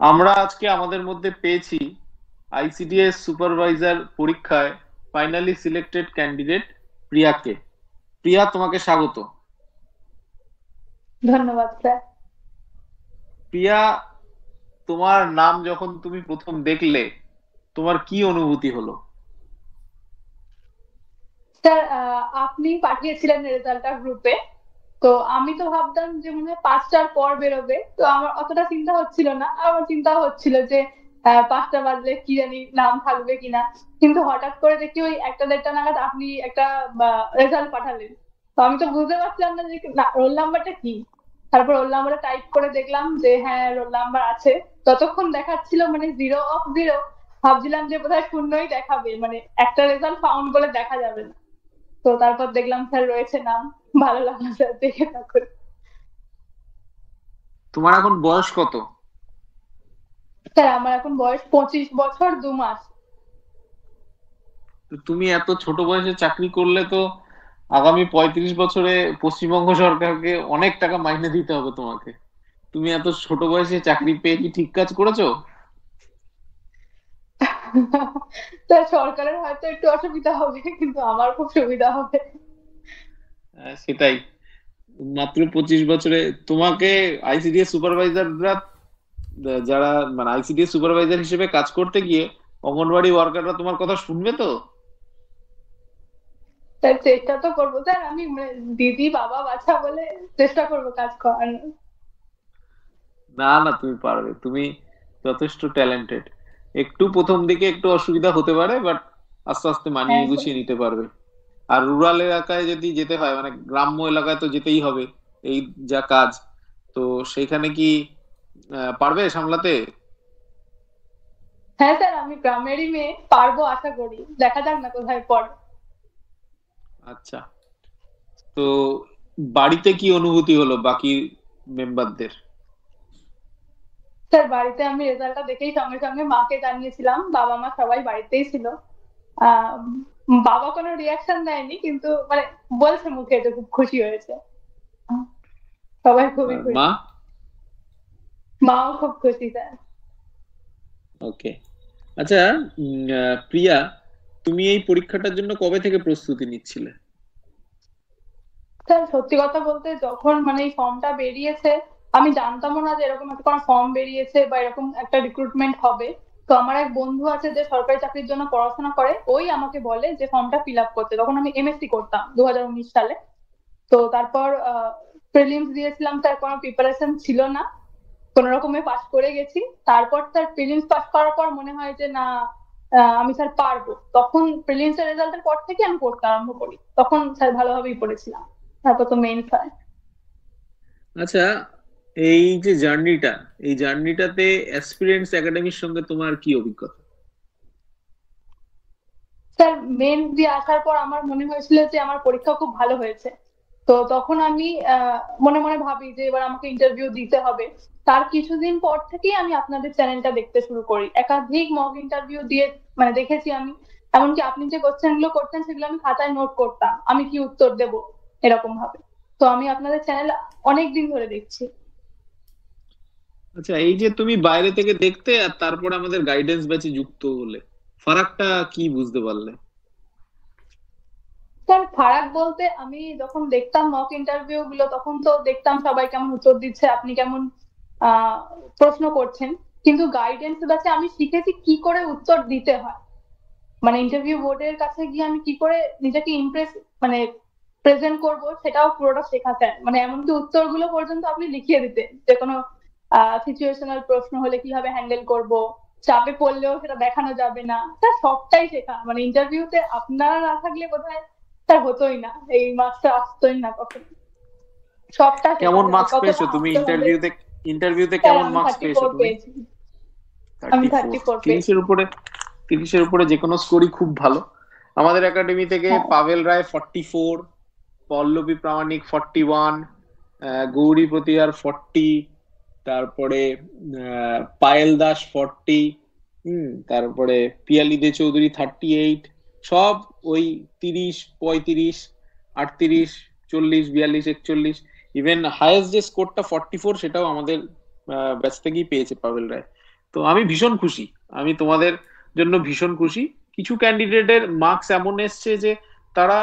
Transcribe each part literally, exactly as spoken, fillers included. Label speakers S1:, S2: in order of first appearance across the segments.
S1: আমরা আজকে আমাদের মধ্যে পেয়েছি আইসিডিএস সুপারভাইজার পরীক্ষায় ফাইনালি সিলেক্টেড ক্যান্ডিডেট প্রিয়াকে। প্রিয়া, তোমাকে স্বাগত।
S2: ধন্যবাদ স্যার।
S1: প্রিয়া, তোমার নাম যখন তুমি প্রথম দেখলে তোমার কি অনুভূতি হলো?
S2: স্যার আহ, আপনি পাঠিয়েছিলেন রেজাল্টটা গ্রুপে। তো আমি তো ভাবতাম যে মনে হয় পাঁচটার পর বেরোবে, তো আমার অতটা চিন্তা হচ্ছিল না। আমার চিন্তা হচ্ছিল যে আহ, পাঁচটা বাজলে কি জানি নাম থাকবে কিনা। কিন্তু হঠাৎ করে দেখি ওই একটা দেড়টা নাগাদ আপনি একটা রেজাল্ট পাঠালেন। তো আমি তো বুঝতে পারছিলাম না যে রোল নাম্বারটা কি। তারপর রোল নাম্বারটা টাইপ করে দেখলাম যে হ্যাঁ রোল নাম্বার আছে। ততক্ষণ দেখাচ্ছিল মানে জিরো অফ জিরো। ভাবছিলাম যে বোধহয় শূন্যই দেখাবে, মানে একটা রেজাল্ট ফাউন্ড বলে দেখা যাবে না। তো তারপর দেখলাম স্যার রয়েছে নাম। ভালো লাগলো স্যার দেখে তখন।
S1: তোমার এখন বয়স কত?
S2: স্যার আমার এখন বয়স পঁচিশ বছর দু মাস।
S1: তো তুমি এত ছোট বয়সে চাকরি করলে তো আগামী পঁয়ত্রিশ বছরে পশ্চিমবঙ্গ সরকারকে অনেক টাকা মাইনে দিতে হবে তোমাকে। তুমি এত ছোট বয়সে চাকরি পেয়ে কি ঠিক কাজ করেছো?
S2: স্যার সরকারের হয়তো একটু অসুবিধা হবে, কিন্তু আমার খুব সুবিধা হবে।
S1: আহ, সেটাই। মাত্র পঁচিশ বছরে তোমাকে আইসিডিএস সুপারভাইজাররা, যারা মানে আইসিডিএস সুপারভাইজার হিসেবে কাজ করতে গিয়ে অঙ্গনবাড়ি ওয়ার্কাররা তোমার কথা শুনবে তো?
S2: স্যার চেষ্টা তো করবো স্যার, আমি মানে দিদি বাবা বাচ্চা বলে চেষ্টা করবো কাজ করানোর।
S1: না না, তুমি পারবে, তুমি যথেষ্ট ট্যালেন্টেড। একটু প্রথম দিকে একটু অসুবিধা হতে পারে, বাট আস্তে আস্তে মানিয়ে
S2: হ্যাঁ স্যার।
S1: গুছিয়ে নিতে পারবে। আর রুরাল এলাকায় যদি যেতে হয়, মানে গ্রাম্য এলাকায় তো যেতেই হবে, এই যা কাজ। তো সেইখানে কি আহ, পারবে সামলাতে?
S2: হ্যাঁ স্যার, আমি গ্রামেরই মেয়ে, পারবো আশা করি, দেখা যাক না কোথায় পড়ে।
S1: আচ্ছা। তো বাড়িতে কি অনুভূতি হলো বাকি মেম্বারদের?
S2: স্যার বাড়িতে আমি রেজাল্টটা দেখেই সঙ্গে সঙ্গে মাকে জানিয়েছিলাম, বাবা মা সবাই বাড়িতেই ছিল। আহ বাবা কোনো রিয়াকশন দেয়নি, কিন্তু মানে বলছে মুখে যে খুব খুশি হয়েছে। সবাই খুবই
S1: আর মা?
S2: খুশি। মাও খুব খুশি স্যার।
S1: ওকে। আচ্ছা। উম, আহ, প্রিয়া, তুমি এই পরীক্ষাটার জন্য কবে থেকে প্রস্তুতি নিচ্ছিলে?
S2: স্যার সত্যি কথা বলতে যখন মানে এই ফর্মটা বেরিয়েছে, আমি জানতামও না যে এরকম একটা কোনো ফর্ম বেরিয়েছে বা এরকম একটা রিক্রুটমেন্ট হবে। তো আমার এক বন্ধু আছে যে সরকারি চাকরির জন্য পড়াশোনা করে, ওই আমাকে বলে যে ফর্মটা ফিল আপ করতে। তখন আমি এমএসসি করতাম দু হাজার উনিশ সালে। তো তারপর প্রিলিমস দিয়েছিলাম, তার কোনো প্রিপারেশন ছিল না, কোন রকমে পাস করে গেছি। তারপর স্যার প্রিলিমস পাস করার পর মনে হয় যে না, আহ, আমি স্যার পারবো। তখন প্রিলিমস এর রেজাল্টের পর থেকে আমি পড়তে আরম্ভ করি, তখন স্যার ভালোভাবেই পড়েছিলাম। তারপর তো মেইন স্যার।
S1: আচ্ছা, এই যে জার্নিটা, এই জার্নিটাতে অ্যাসপিরেন্টস একাডেমির সঙ্গে তোমার কি অভিজ্ঞতা?
S2: স্যার মেন দিয়ে আসার পর আমার মনে হয়েছিল যে আমার পরীক্ষা খুব ভালো হয়েছে। তো তখন আমি আহ, মনে মনে ভাবি যে এবার আমাকে ইন্টারভিউ দিতে হবে। তার কিছুদিন পর থেকেই আমি আপনাদের চ্যানেলটা দেখতে শুরু করি, একাধিক মক ইন্টারভিউ দিয়ে মানে দেখেছি আমি। এমনকি আপনি যে কোশ্চেন গুলো করতেন সেগুলো আমি খাতায় নোট করতাম, আমি কি উত্তর দেব এরকম ভাবে। তো আমি আপনাদের চ্যানেল অনেক দিন ধরে দেখছি।
S1: আচ্ছা, এই যে তুমি বাইরে থেকে দেখতে আর তারপর আমাদের গাইডেন্স ব্যাচে যুক্ত হলে, ফারাকটা কি বুঝতে পারলে?
S2: স্যার ফারাক বলতে আমি যখন দেখতাম মক ইন্টারভিউ গুলো তখন তো দেখতাম সবাই কেমন উত্তর দিচ্ছে, আপনি কেমন আহ প্রশ্ন করছেন। কিন্তু গাইডেন্স ব্যাচে আমি শিখেছি কি করে উত্তর দিতে হয়। মানে ইন্টারভিউ বোর্ডের কাছে গিয়ে আমি কি করে নিজেকে ইমপ্রেস মানে প্রেজেন্ট করব, সেটাও পুরোটা শেখাতেন। মানে এমনকি উত্তরগুলো পর্যন্ত আপনি লিখিয়ে দিতেন, যে কোনো সিচুয়েশনাল প্রশ্ন হলে কিভাবে হ্যান্ডেল করব, চাপে পড়লেও সেটা দেখানো যাবে না। স্যার সবটাই শেখা, মানে ইন্টারভিউতে আপনারা না থাকলে কোথায় স্যার হতোই না, এই মার্কসটা আসতোই না কখনো। সবটা শেখা
S1: কেমন
S2: স্যার,
S1: মার্কস
S2: কতটা
S1: পেয়েছো তুমি
S2: আসতে হবে।
S1: ইন্টারভিউতে? ইন্টারভিউতে
S2: স্যার
S1: কেমন
S2: আমি
S1: মার্কস
S2: থার্টি
S1: পেয়েছো
S2: ফোর
S1: তুমি?
S2: পেয়েছি। আমি
S1: থার্টি ফোর
S2: থার্টি ফোর পেয়েছি।
S1: তিরিশের উপরে? তিরিশের উপরে যে কোনো স্কোরই খুব ভালো। আমাদের একাডেমি থেকে
S2: হ্যাঁ।
S1: Pavel Roy forty four, Pallabi Pramanik forty one, Gouri Pratihar forty, তারপরে আহ, পায়েল দাস ফর্টি, হুম, তারপরে পিয়ালি দে চৌধুরী থার্টি এইট। সব ওই তিরিশ পঁয়ত্রিশ আটত্রিশ, চল্লিশ বিয়াল্লিশ একচল্লিশ। ইভেন হায়েস্ট যে স্কোরটা ফর্টি ফোর সেটাও আমাদের ব্যাচ থেকেই পেয়েছে পাভেল রায়। তো আমি ভীষণ খুশি, আমি তোমাদের জন্য ভীষণ খুশি। কিছু ক্যান্ডিডেটের মার্কস এমন এসছে যে তারা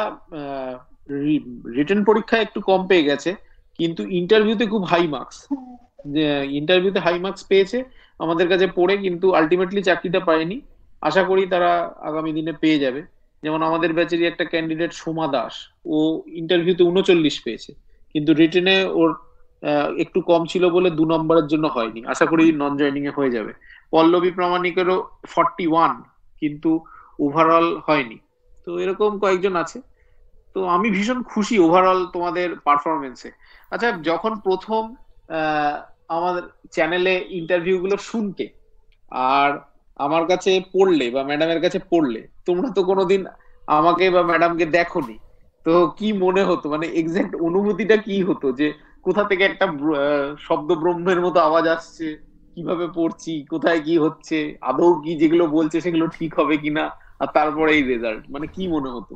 S1: রিটেন পরীক্ষায় একটু কম পেয়ে গেছে, কিন্তু ইন্টারভিউতে খুব হাই মার্কস, যে ইন্টারভিউতে হাই মার্কস পেয়েছে আমাদের কাছে পড়ে, কিন্তু আলটিমেটলি চাকরিটা পায়নি। আশা করি তারা আগামী দিনে পেয়ে যাবে। যেমন আমাদের ব্যাচেরই একটা ক্যান্ডিডেট সোমা দাস, ও ইন্টারভিউতে উনচল্লিশ পেয়েছে, কিন্তু রিটেনে ওর আহ, একটু কম ছিল বলে দু নম্বরের জন্য হয়নি। আশা করি নন জয়নিং এ হয়ে যাবে। পল্লবী প্রামাণিকেরও ফর্টি ওয়ান, কিন্তু ওভারঅল হয়নি। তো এরকম কয়েকজন আছে। তো আমি ভীষণ খুশি ওভারঅল তোমাদের পারফরমেন্সে। আচ্ছা, যখন প্রথম আহ, আমাদের চ্যানেলে ইন্টারভিউ গুলো শুনতে আর আমার কাছে পড়লে বা ম্যাডামের কাছে পড়লে, তোমরা তো কোনোদিন আমাকে বা ম্যাডামকে দেখোনি, তো কি মনে হতো, মানে এক্সাক্ট অনুভূতিটা কি হতো, যে কোথা থেকে একটা ব্র- আহ, শব্দ ব্রহ্মের মতো আওয়াজ আসছে, কিভাবে পড়ছি, কোথায় কি হচ্ছে, আদৌ কি যেগুলো বলছে সেগুলো ঠিক হবে কিনা, আর তারপরে এই রেজাল্ট, মানে কি মনে হতো?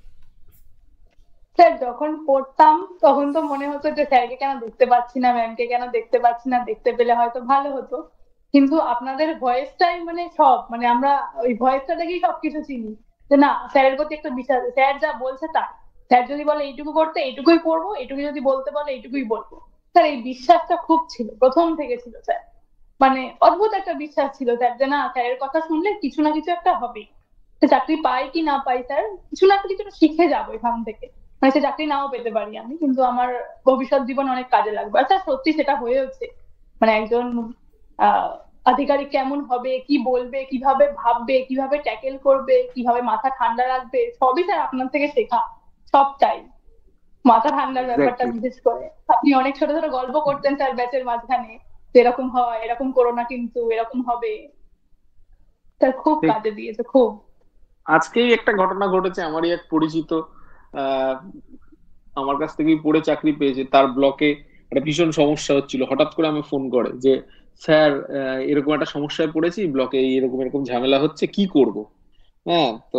S2: স্যার যখন পড়তাম তখন তো মনে হতো যে স্যারকে কেন দেখতে পাচ্ছি না, ম্যামকে কেন দেখতে পাচ্ছি না, দেখতে পেলে হয়তো ভালো হতো। কিন্তু আপনাদের ভয়েসটাই মানে সব, মানে আমরা ওই ভয়েসটা দেখেই সবকিছু চিনি যে না, স্যারের প্রতি একটা বিশ্বাস আছে, স্যার যা বলছে তা। স্যার যদি বলে এইটুকু করতে এইটুকুই করবো, এইটুকু যদি বলতে বলে এইটুকুই বলবো। স্যার এই বিশ্বাসটা খুব ছিল, প্রথম থেকে ছিল স্যার। মানে অদ্ভুত একটা বিশ্বাস ছিল স্যার যে না, স্যারের কথা শুনলে কিছু না কিছু একটা হবে। সে চাকরি পাই কি না পাই স্যার, কিছু না কিছু একটা শিখে যাবো এখান থেকে। মানে সে চাকরি নাও পেতে পারি আমি, কিন্তু আমার ভবিষ্যৎ জীবন অনেক কাজে লাগবে। আর স্যার সত্যি সেটা হয়েছে। মানে একজন আহ আধিকারিক কেমন হবে, কি বলবে, কিভাবে ভাববে, কিভাবে ট্যাকেল করবে, কিভাবে মাথা ঠান্ডা রাখবে, সবই স্যার আপনার থেকে শেখা। সবটাই মাথা ঠান্ডার ব্যাপারটা
S1: এক্স্যাক্টলি।
S2: বিশেষ করে। আপনি অনেক ছোট ছোট গল্প করতেন স্যার ব্যাচের মাঝখানে, যে এরকম হয়, এরকম করো না, কিন্তু এরকম হবে। স্যার খুব
S1: ঠিক।
S2: কাজে দিয়েছে, খুব।
S1: আজকেই একটা ঘটনা ঘটেছে, আমারই এক পরিচিত আহ আমার কাছ থেকেই পড়ে চাকরি পেয়েছে, তার ব্লকে একটা ভীষণ সমস্যা হচ্ছিল, হঠাৎ করে আমি ফোন করে যে স্যার, আহ, এরকম একটা সমস্যায় পড়েছি, ব্লকে এরকম এরকম ঝামেলা হচ্ছে, কি করব। হ্যাঁ, তো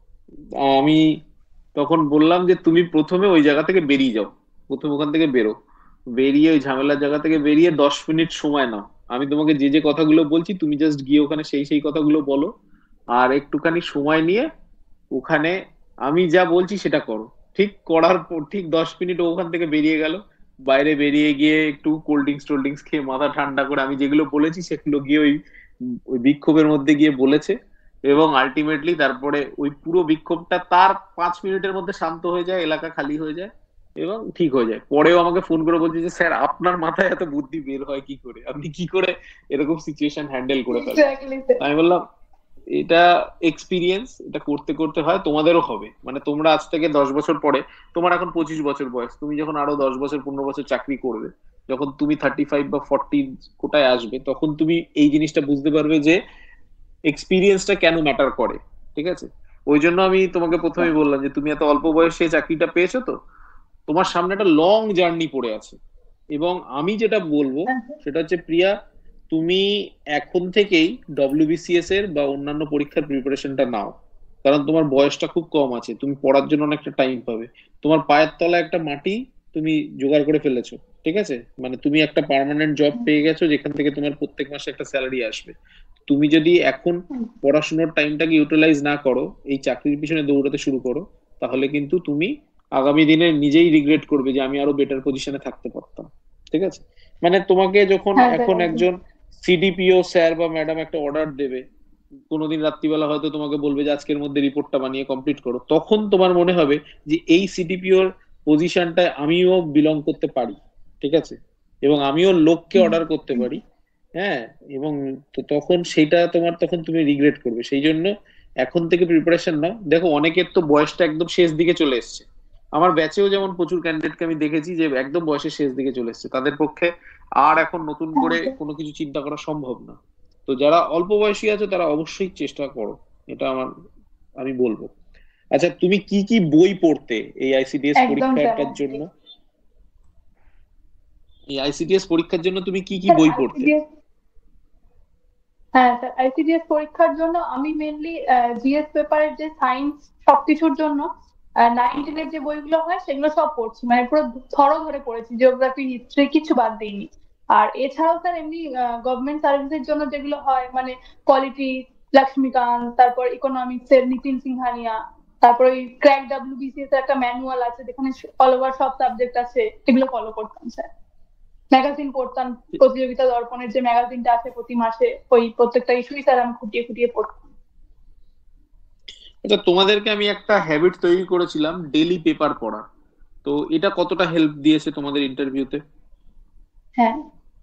S1: আমি তখন বললাম যে তুমি প্রথমে ওই জায়গা থেকে বেরিয়ে যাও, প্রথমে ওখান থেকে বেরো, বেরিয়ে ওই ঝামেলার জায়গা থেকে বেরিয়ে দশ মিনিট সময় নাও। আমি তোমাকে যে যে কথাগুলো বলছি তুমি জাস্ট গিয়ে ওখানে সেই সেই কথাগুলো বলো, আর একটুখানি সময় নিয়ে ওখানে আমি যা বলছি সেটা করো। ঠিক করার পর ঠিক দশ মিনিট ও ওখান থেকে বেরিয়ে গেল। বাইরে বেরিয়ে গিয়ে একটু কোল্ড ড্রিঙ্কস টোল্ড ড্রিঙ্কস খেয়ে মাথা ঠান্ডা করে আমি যেগুলো বলেছি সেগুলো গিয়ে ওই ওই বিক্ষোভের মধ্যে গিয়ে বলেছে। এবং আলটিমেটলি তারপরে ওই পুরো বিক্ষোভটা তার পাঁচ মিনিটের মধ্যে শান্ত হয়ে যায়, এলাকা খালি হয়ে যায় এবং ঠিক হয়ে যায়। পরেও আমাকে ফোন করে বলছে যে স্যার, আপনার মাথায় এত বুদ্ধি বের হয় কি করে, আপনি কি করে এরকম সিচুয়েশন হ্যান্ডেল করে ফেলেন।
S2: Exactly sir.
S1: আমি বললাম এটা এক্সপিরিয়েন্স, এটা করতে করতে হয়, তোমাদেরও হবে। মানে তোমরা আজ থেকে দশ বছর পরে, তোমার এখন পঁচিশ বছর বয়স, তুমি যখন আরো দশ বছর পনেরো বছর চাকরি করবে, যখন তুমি থার্টি ফাইভ বা ফর্টি কোটায় আসবে, তখন তুমি এই জিনিসটা বুঝতে পারবে যে এক্সপিরিয়েন্সটা কেন ম্যাটার করে। ঠিক আছে? ওই জন্য আমি তোমাকে প্রথমেই বললাম যে তুমি এত অল্প বয়সে চাকরিটা পেয়েছো, তো তোমার সামনে একটা লং জার্নি পড়ে আছে। এবং আমি যেটা বলবো সেটা হচ্ছে, প্রিয়া, তুমি এখন থেকেই ডব্লিউবিসিএস এর বা অন্যান্য পরীক্ষার প্রিপারেশনটা নাও। কারণ তোমার বয়সটা খুব কম আছে, তুমি পড়ার জন্য অনেকটা টাইম পাবে। তোমার পায়ের তলায় একটা মাটি তুমি জোগাড় করে ফেলেছো। ঠিক আছে? মানে তুমি একটা পার্মানেন্ট জব পেয়ে গেছো, যেখান থেকে তোমার প্রত্যেক মাসে একটা স্যালারি আসবে। তুমি যদি এখন পড়াশোনার টাইমটাকে ইউটিলাইজ না করো, এই চাকরির পিছনে দৌড়াতে শুরু করো, তাহলে কিন্তু তুমি আগামী দিনে নিজেই রিগ্রেট করবে যে আমি আরো বেটার পজিশনে থাকতে পারতাম। ঠিক আছে? মানে তোমাকে যখন
S2: হ্যাঁ স্যার,
S1: এখন
S2: একদম।
S1: একজন সিডিপিও স্যার বা ম্যাডাম একটা অর্ডার দেবে, কোনোদিন রাত্রিবেলা হয়তো তোমাকে বলবে যে আজকের মধ্যে রিপোর্টটা বানিয়ে কমপ্লিট করো, তখন তোমার মনে হবে যে এই সিডিপিওর পজিশনটায় আমিও বিলং করতে পারি। ঠিক আছে? এবং আমিও লোককে অর্ডার করতে পারি। হ্যাঁ। এবং তো তখন সেটা তোমার, তখন তুমি রিগ্রেট করবে। সেই জন্য এখন থেকে প্রিপারেশন নাও। দেখো, অনেকের তো বয়সটা একদম শেষ দিকে চলে এসেছে। আমার ব্যাচেও যেমন প্রচুর ক্যান্ডিডেটকে আমি দেখেছি যে একদম বয়সের শেষ দিকে চলে এসেছে, তাদের পক্ষে আর এখন নতুন
S2: হ্যাঁ
S1: করে
S2: স্যার।
S1: কোনো কিছু চিন্তা করা সম্ভব না। তো যারা অল্প বয়সী আছে তারা অবশ্যই চেষ্টা করো, এটা আমার, আমি বলবো। আচ্ছা, তুমি কি কি বই পড়তে এই আইসিডিএস
S2: একদম স্যার।
S1: পরীক্ষাটার জন্য, এই আইসিডিএস পরীক্ষার জন্য তুমি কি কি
S2: স্যার
S1: বই পড়তে?
S2: আইসিডিএস, হ্যাঁ স্যার আইসিডিএস পরীক্ষার জন্য আমি মেনলি জিএস পেপারের যে সায়েন্স সবকিছুর জন্য নাইন টেনের যে বইগুলো হয় সেগুলো সব পড়ছি, মানে পুরো থরো ধরে পড়েছি, জিওগ্রাফি হিস্ট্রি কিছু বাদ দিইনি। আর এছাড়াও স্যার এমনি গভর্নমেন্ট সার্ভিসের জন্য যেগুলো হয় মানে কোয়ালিটি, লক্ষ্মীকান্ত, তারপর ইকোনমিক্স এর নিতিন সিংহানিয়া, তারপর ওই ক্র্যাক ডাব্লিউবিসিএস এর একটা ম্যানুয়াল আছে যেখানে অল ওভার সব সাবজেক্ট আছে, এগুলো ফলো করতাম স্যার। ম্যাগাজিন পড়তাম, প্রতিযোগিতা দর্পণের যে ম্যাগাজিনটা আছে প্রতি মাসে, ওই প্রত্যেকটা ইস্যুই স্যার আমি খুঁটিয়ে খুঁটিয়ে পড়তাম।
S1: আচ্ছা, তোমাদেরকে আমি একটা হ্যাবিট তৈরি করেছিলাম ডেইলি পেপার পড়া, তো এটা কতটা হেল্প দিয়েছে তোমাদের ইন্টারভিউতে?
S2: হ্যাঁ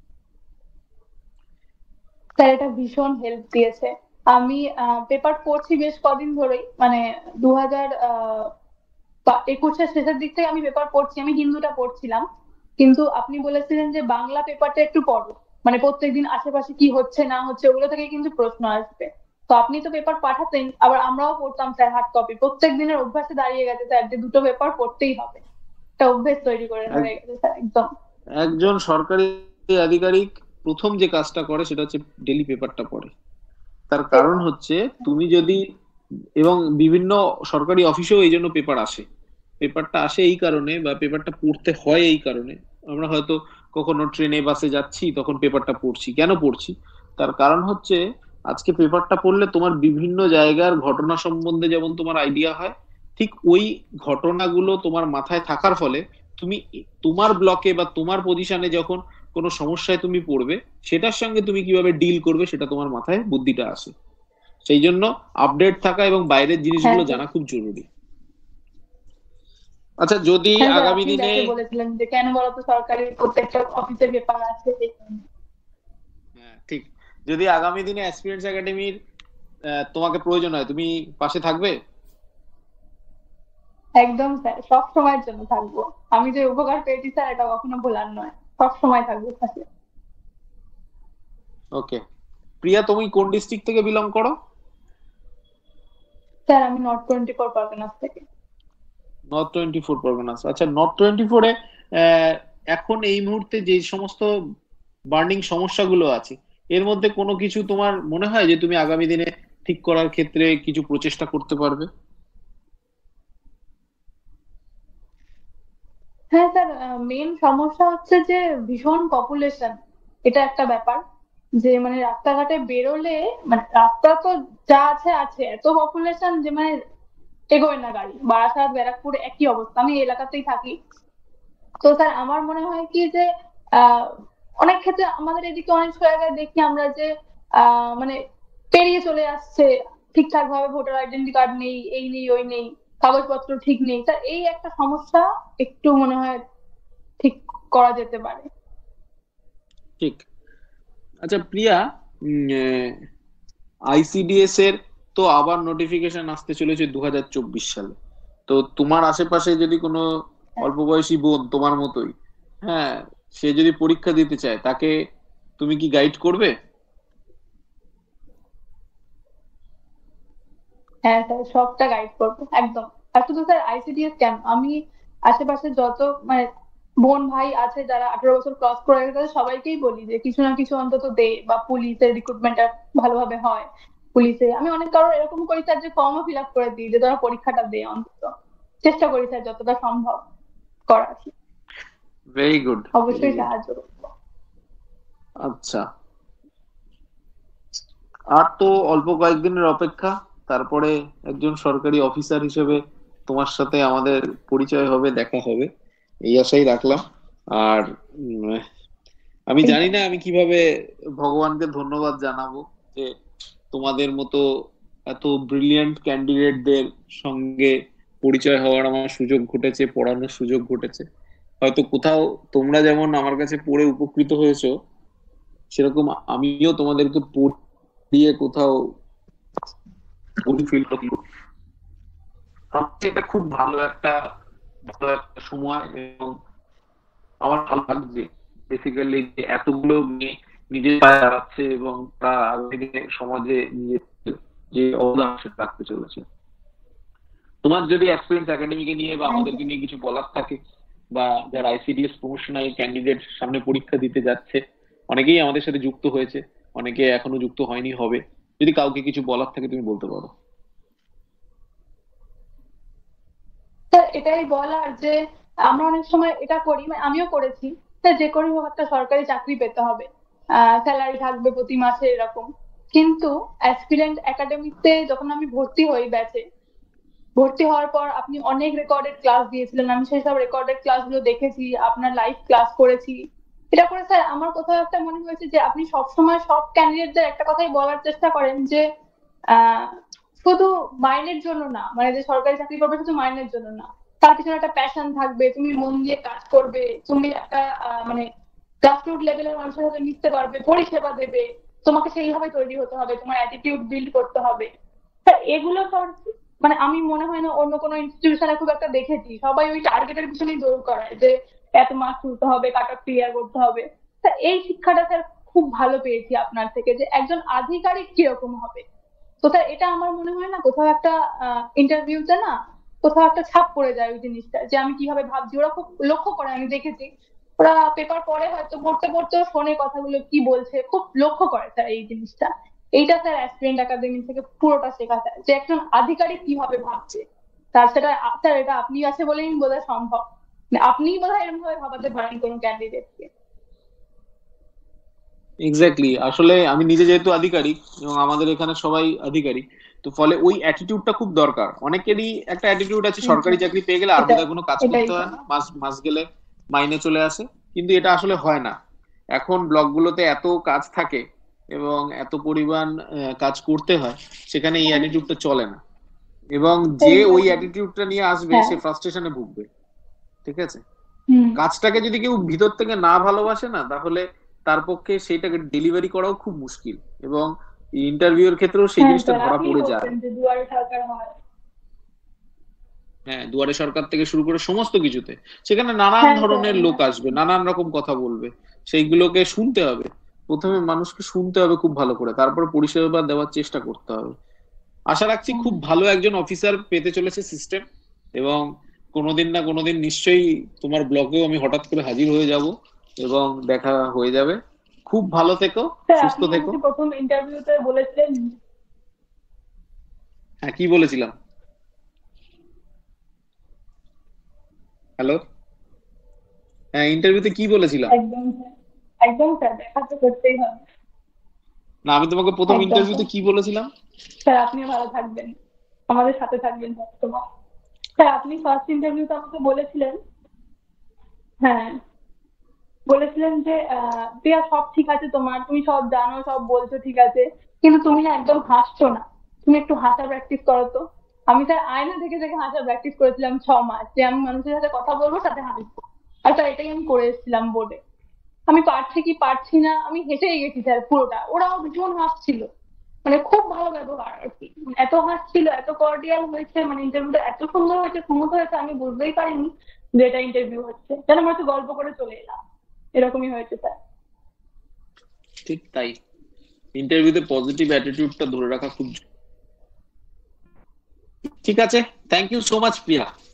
S2: স্যার, এটা ভীষণ হেল্প দিয়েছে। আমি পেপার পড়ছি বেশ কদিন ধরেই, মানে দু হাজার একুশের শেষের দিক থেকে আমি পেপার পড়ছি। আমি হিন্দুটা পড়ছিলাম, কিন্তু আপনি বলেছিলেন যে বাংলা পেপারটা একটু পড়ো, মানে প্রত্যেকদিন আশেপাশে কি হচ্ছে না হচ্ছে ওগুলো থেকে কিন্তু প্রশ্ন আসবে। তো আপনি তো পেপার পাঠাতেন, আবার আমরাও পড়তাম স্যার হার্ড কপি। প্রত্যেক দিনের অভ্যাসে দাঁড়িয়ে গেছে স্যার যে দুটো পেপার পড়তেই হবে, একটা অভ্যেস তৈরি করে হয়ে গেছে স্যার একদম।
S1: একজন সরকারি আধিকারিক প্রথম যে কাজটা করে সেটা হচ্ছে ডেইলি পেপারটা পড়ে। তার কারণ হচ্ছে তুমি যদি, এবং বিভিন্ন সরকারি অফিসেও এই জন্য পেপার আসে, পেপারটা আসে এই কারণে বা পেপারটা পড়তে হয় এই কারণে। আমরা হয়তো কখনো ট্রেনে বাসে যাচ্ছি তখন পেপারটা পড়ছি, কেন পড়ছি? তার কারণ হচ্ছে আজকে পেপারটা পড়লে তোমার বিভিন্ন জায়গার ঘটনা সম্বন্ধে যেমন তোমার আইডিয়া হয়, ঠিক ওই ঘটনাগুলো তোমার মাথায় থাকার ফলে তুমি তোমার ব্লকে বা তোমার পজিশনে যখন কোনো সমস্যায় তুমি পড়বে, সেটার সঙ্গে তুমি কিভাবে ডিল করবে সেটা তোমার মাথায় বুদ্ধিটা আসে। সেই জন্য আপডেট থাকা এবং বাইরের
S2: হ্যাঁ
S1: জিনিসগুলো
S2: স্যার।
S1: জানা খুব জরুরি। আচ্ছা, যদি
S2: হ্যাঁ স্যার,
S1: আগামী
S2: আপনি
S1: দিনে,
S2: যাকে বলেছিলেন যে কেন বলতো সরকারি প্রত্যেকটা অফিসের পেপার আছে এই কারণে।
S1: হ্যাঁ ঠিক, যদি আগামী দিনে অ্যাসপিরেন্টস একাডেমির তোমাকে প্রয়োজন হয়, তুমি পাশে থাকবে?
S2: একদম স্যার, সব সময়ের জন্য থাকবো। আমি যে উপকার পেয়েছি স্যার এটা কখনো ভোলার নয়, সব সময় থাকবো পাশে।
S1: ওকে। প্রিয়া, তুমি কোন ডিস্ট্রিক্ট থেকে বিলং করো?
S2: স্যার আমি নর্থ টোয়েন্টি ফোর পারগনাস থেকে।
S1: North twenty four Parganas. আচ্ছা, নর্থ টোয়েন্টি ফোরে এখন এই মুহূর্তে যে সমস্ত বার্নিং সমস্যাগুলো আছে, এর মধ্যে কোনো কিছু তোমার মনে হয় যে তুমি আগামী দিনে ঠিক করার ক্ষেত্রে কিছু প্রচেষ্টা করতে পারবে?
S2: হ্যাঁ স্যার, মেন সমস্যা হচ্ছে যে ভীষণ পপুলেশন, এটা একটা ব্যাপার। যে মানে রাস্তাঘাটে বেরোলে, মানে রাস্তা তো যা আছে আছে, এত পপুলেশন যে মানে এগোয় না গাড়ি। বারাসাত ব্যারাকপুর একই অবস্থা, আমি এই এলাকাতেই থাকি। তো স্যার আমার মনে হয় কি যে আহ অনেক ক্ষেত্রে আমাদের এদিকে অনেক জায়গায় দেখি আমরা যে আহ মানে পেরিয়ে চলে আসছে, ঠিকঠাক ভাবে ভোটার আইডেন্টি কার্ড নেই, এই নেই ওই নেই, কাগজপত্র ঠিক নেই। স্যার এই একটা সমস্যা, একটু মনে হয় ঠিক করা যেতে পারে।
S1: ঠিক। আচ্ছা প্রিয়া, আইসিডিএস এর তো আবার নোটিফিকেশন আসতে চলেছে দু হাজার চব্বিশ সালে। তো তোমার আশেপাশে যদি কোনো অল্প বয়সী বোন তোমার মতোই, হ্যাঁ, সে যদি পরীক্ষা দিতে চায়, তাকে তুমি কি গাইড করবে?
S2: হ্যাঁ স্যার, সবটা গাইড করবো একদম। আর শুধু স্যার আইসিডিএস কেন, আমি আশেপাশে যত মানে বোন ভাই আছে যারা আঠারো বছর ক্রস করে গেছে তাদের সবাইকেই বলি যে কিছু না কিছু অন্তত দে, বা পুলিশের রিক্রুটমেন্টটা ভালোভাবে হয়। পুলিশে আমি অনেক কারোর এরকম করি স্যার যে ফর্মও ফিল আপ করে দিই যে তোরা পরীক্ষাটা দে অন্তত। চেষ্টা করি স্যার যতটা সম্ভব করার।
S1: ভেরি গুড, ভেরি
S2: অবশ্যই
S1: গুড।
S2: সাহায্য করবো।
S1: আচ্ছা, আর তো অল্প কয়েকদিনের অপেক্ষা, তারপরে একজন সরকারি অফিসার হিসেবে তোমার সাথে আমাদের পরিচয় হবে, দেখা হবে, এই আশাই রাখলাম। আর উম, আমি জানি
S2: একদম
S1: না আমি কিভাবে ভগবানকে ধন্যবাদ জানাবো যে তোমাদের মতো এত ব্রিলিয়ান্ট ক্যান্ডিডেটদের সঙ্গে পরিচয় হওয়ার আমার সুযোগ ঘটেছে, পড়ানোর সুযোগ ঘটেছে। হয়তো কোথাও তোমরা যেমন আমার কাছে পড়ে উপকৃত হয়েছো, সেরকম আমিও তোমাদেরকে পড়িয়ে কোথাও ফিল করবো। ভাবছি এটা খুব ভালো একটা ভালো একটা সময়, এবং আমার ভালো লাগছে বেসিক্যালি যে এতগুলো মেয়ে নিজের পায়ে দাঁড়াচ্ছে এবং তারা আগামী দিনে সমাজে নিজের যে অবদান সেটা রাখতে চলেছে। তোমার যদি এক্সপিরিয়েন্স একাডেমিকে নিয়ে বা আমাদেরকে নিয়ে কিছু বলার থাকে, বা যারা আইসিডিএস প্রমোশনাল ক্যান্ডিডেট সামনে পরীক্ষা দিতে যাচ্ছে, অনেকেই আমাদের সাথে যুক্ত হয়েছে, অনেকে এখনো যুক্ত হয়নি, হবে, যদি কাউকে কিছু বলার থাকে তুমি বলতে পারো।
S2: স্যার এটাই বলার যে আমরা অনেক সময় এটা করি, মানে আমিও করেছি, যে করে হোক একটা সরকারি চাকরি পেতে হবে, স্যালারি থাকবে প্রতি মাসে এরকম। কিন্তু অ্যাসপিরেন্ট একাডেমিতে যখন আমি ভর্তি হই ব্যাচে, ভর্তি হওয়ার পর আপনি অনেক রেকর্ডেড ক্লাস দিয়েছিলেন, আমি সেই সব রেকর্ডেড ক্লাসগুলো দেখেছি, আপনার লাইভ ক্লাস করেছি। এটা করে স্যার আমার কোথাও একটা মনে হয়েছে যে আপনি সবসময় সব ক্যান্ডিডেটদের একটা কথাই বলার চেষ্টা করেন যে আহ শুধু মাইনের জন্য না, মানে যে সরকারি চাকরি করবে শুধু মাইনের জন্য না, তার পিছনে একটা প্যাশন থাকবে, তুমি মন দিয়ে কাজ করবে, তুমি একটা মানে গ্রাসরুট লেভেলের মানুষের সাথে মিশতে পারবে, পরিষেবা দেবে, তোমাকে সেইভাবে তৈরি হতে হবে, তোমার অ্যাটিটিউড বিল্ড করতে হবে। এগুলো মানে আমি মনে হয় না অন্য কোনো ইনস্টিটিউশনে খুব একটা দেখেছি, সবাই ওই টার্গেটের পিছনেই দৌড় করায় যে এত মার্কস তুলতে হবে, কাট অফ ক্লিয়ার করতে হবে। তা এই শিক্ষাটা স্যার খুব ভালো পেয়েছি আপনার থেকে, যে একজন আধিকারিক কিরকম হবে। তো স্যার এটা আমার মনে হয় না কোথাও একটা ইন্টারভিউতে না কোথাও একটা ছাপ পড়ে যায় ওই জিনিসটা, যে আমি কিভাবে ভাবছি, ওরা খুব লক্ষ্য করে, আমি দেখেছি ওরা পেপার পড়ে হয়তো পড়তে পড়তেও শোনে কথাগুলো কি বলছে, খুব লক্ষ্য করে স্যার এই জিনিসটা। এইটা স্যার অ্যাসপিরেন্ট একাডেমি থেকে পুরোটা শেখা যায় যে একজন আধিকারিক কিভাবে ভাবছে। তার সেটা স্যার এটা আপনি আছে বলেই বোধহয় সম্ভব, আপনিই বোধহয় এরকম ভাবে ভাবাতে পারেন কোন ক্যান্ডিডেটকে।
S1: এক্স্যাক্টলি, আসলে আমি নিজে যেহেতু আধিকারিক এবং আমাদের এখানে সবাই আধিকারিক, তো ফলে ওই অ্যাটিটিউডটা খুব দরকার। অনেকেরই একটা অ্যাটিটিউড আছে সরকারি চাকরি পেয়ে গেলে আর
S2: এটা
S1: বোধহয় কোনো কাজ
S2: এটাই
S1: করতে হয়
S2: স্যার।
S1: না, মাস মাস গেলে মাইনে চলে আসে। কিন্তু এটা আসলে হয় না। এখন ব্লকগুলোতে এত কাজ থাকে এবং এত পরিমাণ আহ, কাজ করতে হয়, সেখানে এই অ্যাটিটিউডটা চলে না। এবং যে ওই অ্যাটিটিউডটা নিয়ে আসবে
S2: হ্যাঁ।
S1: সে ফ্রাস্ট্রেশনে ভুগবে। ঠিক আছে,
S2: হুম।
S1: কাজটাকে যদি কেউ ভিতর থেকে না ভালোবাসে না, তাহলে তার পক্ষে সেটাকে ডেলিভারি করাও খুব মুশকিল। এবং ইন্টারভিউ এর ক্ষেত্রেও সেই
S2: হ্যাঁ
S1: জিনিসটা
S2: স্যার,
S1: ধরা
S2: আপনি
S1: পড়ে যায়।
S2: বলছেন যে দুয়ারে সরকার হয়।
S1: হ্যাঁ, দুয়ারে সরকার থেকে শুরু করে সমস্ত কিছুতে সেখানে নানান
S2: হ্যাঁ স্যার।
S1: ধরনের লোক আসবে, নানান রকম কথা বলবে, সেইগুলোকে শুনতে হবে। প্রথমে মানুষকে শুনতে হবে খুব ভালো করে, তারপর পরিষেবা দেওয়ার চেষ্টা করতে হবে। আশা রাখছি খুব ভালো একজন অফিসার পেতে চলেছে সিস্টেম, এবং কোনোদিন না কোনোদিন নিশ্চয়ই তোমার ব্লগেও আমি হঠাৎ করে হাজির হয়ে যাব এবং দেখা হয়ে যাবে। খুব ভালো থেকো,
S2: স্যার
S1: সুস্থ
S2: আপনি
S1: থেকো।
S2: আমাকে প্রথম ইন্টারভিউতে বলেছিলেন।
S1: হ্যাঁ, কি বলেছিলাম? হ্যালো। হ্যাঁ, ইন্টারভিউতে কি বলেছিলাম?
S2: একদম স্যার, একদম স্যার, দেখা তো করতেই হবে।
S1: না, আমি তোমাকে প্রথম
S2: একদম
S1: ইন্টারভিউতে
S2: স্যার।
S1: কি বলেছিলাম?
S2: স্যার আপনিও ভালো থাকবেন, আমাদের সাথে থাকবেন সবসময়। স্যার আপনি ফার্স্ট ইন্টারভিউতে আমাকে বলেছিলেন, হ্যাঁ বলেছিলেন যে আহ প্রিয়া সব ঠিক আছে তোমার, তুমি সব জানো, সব বলছো ঠিক আছে, কিন্তু তুমি না একদম হাসছো না, তুমি একটু হাসা প্র্যাকটিস করো তো। আমি স্যার আয়না থেকে থেকে হাসা প্র্যাকটিস করেছিলাম ছ মাস, যে আমি মানুষের সাথে কথা বলবো সাথে হাসবো। আর স্যার এটাই আমি করে এসেছিলাম বোর্ডে। আমি পারছি কি পারছি না, আমি হেসেই গেছি স্যার পুরোটা, ওরাও ভীষণ হাসছিল, মানে খুব ভালো ব্যবহার আর কি, মানে এত হাসছিল, এত কর্ডিয়াল হয়েছে, মানে ইন্টারভিউটা এত সুন্দর হয়েছে, স্মুথ হয়েছে, আমি বুঝতেই পারিনি যে এটা ইন্টারভিউ হচ্ছে, যেন আমরা একটু গল্প করে চলে এলাম, এরকমই হয়েছে স্যার।
S1: ঠিক তাই, ইন্টারভিউতে পজিটিভ অ্যাটিটিউডটা ধরে রাখা খুব। ঠিক আছে, thank you so much Priya.